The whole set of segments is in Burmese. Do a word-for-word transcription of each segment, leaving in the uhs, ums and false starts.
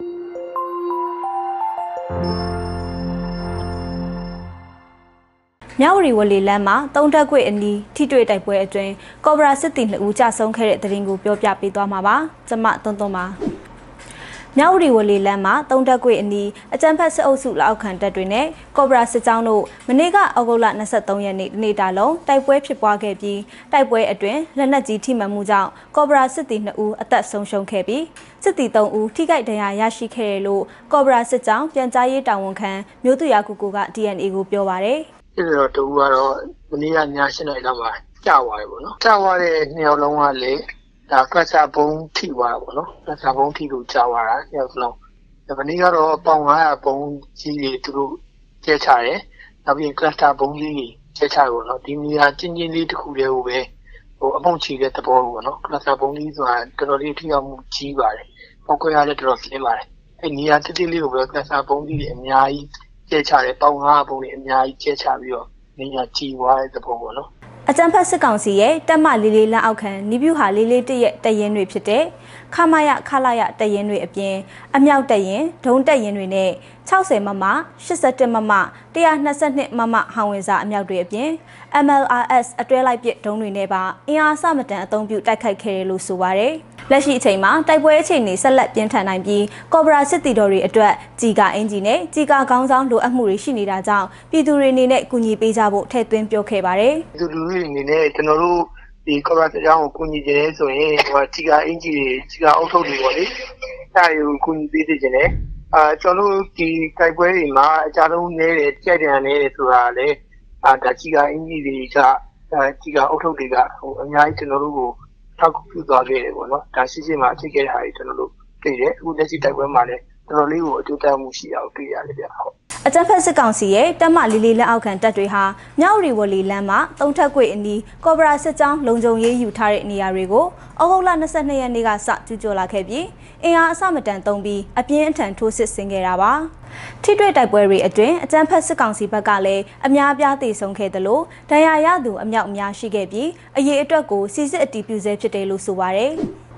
မြဝတီဝလီလမ်းမှာတုံးတက်ကွေအနီးထိတွေ့တိုက်ပွဲအတွင်းကော်ဘရာစစ်တီနှစ်ဦးကြာဆုံးခဲ့တဲ့တဲ့ရင်ကိုပြောပြပေးသွားမှာပါကျမသွန်းသွန်းပါမြဝတီဝလီလမ်းမှာတုံးတက်ကွေအနီးအကြမ်းဖက်စစ်အုပ်စုလက်အောက်ခံတပ်တွေနဲ့ကော်ဘရာစစ်ကြောင်းတို့မနေ့ကအောက်တိုဘာလ23ရက်နေ့နေ့တာလုံးတိုက်ပွဲဖြစ်ပွားခဲ့ပြီးတိုက်ပွဲအတွင်းလက်နက်ကြီးထိမှန်မှုကြောင့်ကော်ဘရာစစ်တီနှစ်ဦးအသက်ဆုံးရှုံးခဲ့ပြီးစစ်တီသုံးဦးထိခိုက်ဒဏ်ရာရရှိခဲ့တယ်လို့ကော်ဘရာစစ်ကြောင်းပြန်ကြားရေးတာဝန်ခံမျိုးသူရကူကူက D N A ကိုပြောပါတယ်ဒီတော့တူကတော့မနေ့ကည၈နာရီလောက်မှာကြာသွားတယ်ပေါ့နော်ကြာသွားတဲ့နှစ်ယောက်လုံးကလေဒါကလပ်စာဘုံထိသွားတာပေါ့နော်ကလပ်စာဘုံထိလို့ကြာသွားတာနှစ်ယောက်လုံးဒီမနေ့ကတော့ပေါင်၅၀၀ဘုံကြီးတွေသူတို့ကျဲချတယ်နောက်ပြီးကလပ်စာဘုံကြီးတွေကျဲချတယ်ပေါ့နော်ဒီနေရာချင်းချင်းလေးတစ်ခုတည်းကိုပဲဟိုအပုံချီတဲ့သဘောပေါ့နော်ကလပ်စာဘုံကြီးဆိုတာတော်တော်လေးထိရောက်မှုကြီးပါတယ်ပောက်ခွဲရလည်းတော်တော်ပြင်းပါတယ်အဲနေရာတိတိလေးကိုပဲကလပ်စာဘုံကြီးတွေအများကြီးကျဲချတယ်ပေါင်၅၀၀ဘုံတွေအများကြီးကျဲချပြီးတော့နေညာကြည်ဝါတဲ့သဘောပေါ့နော်အကြံဖတ်စစ်ကောင်စီရဲ့တက်မလေးလေးလက်အောက်ခံနိဗျူဟာလေးလေးတရဲ့တရင်တွေဖြစ်တဲ့ခမရခလာရတရင်တွေအပြင်အမြောက်တရင်ဒုံတရင်တွေနဲ့၆၀မမ၈၁မမ၁၂၂မမဟောင်ဝင်စာအမြောက်တွေအပြင် M L R S အတွဲလိုက်ပစ်ဒုံတွေနဲ့ပါအင်အားစမတန်အသုံးပြုတိုက်ခိုက်ခဲ့တယ်လို့ဆိုပါတယ်လက်ရှိအချိန်မှာတိုက်ပွဲအခြေအနေဆက်လက်ပြင်းထန်နိုင်ပြီးကော်ဘရာစစ်တီတော်တွေအတွက်ကြီးကာအင်ဂျီနဲ့ကြီးကာကောင်းဆောင်လိုအပ်မှုတွေရှိနေတာကြောင့်ပြည်သူတွေအနေနဲ့ကူညီပေးကြဖို့ထည့်သွင်းပြောခဲ့ပါတယ်။ပြည်သူလူထုအနေနဲ့ကျွန်တော်တို့ဒီကော်ဘရာစစ်ကြောင်းကိုကူညီကြတယ်ဆိုရင်ဟိုကြီးကာအင်ဂျီတွေကြီးကာအုပ်ထုပ်တွေပေါ့လေ။အဲဒါကိုကူညီပေးစေချင်တယ်။အာကျွန်တော်တို့ဒီတိုက်ပွဲတွေမှာအကြလုံးနေတယ်ကြိုက်တယ်နေတယ်ဆိုတာလေအာဒါကြီးကာအင်ဂျီတွေကအဲကြီးကာအုပ်ထုပ်တွေကဟိုအများကြီးကျွန်တော်တို့ကိုထောက်ကူသွားခဲ့တယ်ပေါ့နော်ဒါရှိရှိမှအဖြစ်ခဲ့တဲ့ဟာတွေကျွန်တော်တို့တွေ့တယ်အခုလက်ရှိတိုက်ပွဲမှာလည်းတော်တော်လေးကိုအကျိုးသက်မှုရှိအောင်တွေ့ရတယ်ဗျဟုတ်အကြမ်းဖက်စစ်ကောင်စီရဲ့တက်မလေးလေးလက်အောက်ခံတပ်တွေဟာမြောက်ရီဝလီလမ်းမှာတုံးထက်ကွေအနီးကော်ဘရာစစ်ကြောင်းလုံခြုံရေးယူထားတဲ့နေရာတွေကိုဩဂုတ်လ၂၂ရက်နေ့ကစကျူးကျော်လာခဲ့ပြီးအင်အားအစမတန်သုံးပြီးအပြင်းအထန်ထိုးစစ်ဆင်ခဲ့တာပါထိတွေ့တိုက်ပွဲတွေအတွင်းအကြမ်းဖက်စစ်ကောင်စီဘက်ကလည်းအများအပြားသေဆုံးခဲ့တယ်လို့ဒဏ်ရာရသူအမြောက်အများရှိခဲ့ပြီးအရေးအတွက်ကိုစီစစ်အတည်ပြုဆဲဖြစ်တယ်လို့ဆိုပါတယ်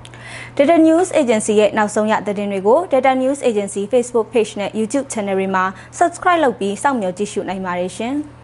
Data News Agency ရဲ့နောက်ဆုံးရသတင်းတွေကို Data News Agency Facebook Page နဲ့ YouTube Channel တွေမှာ Subscribe လုပ်ပြီးစောင့်မျှော်ကြည့်ရှုနိုင်ပါတယ်ရှင်။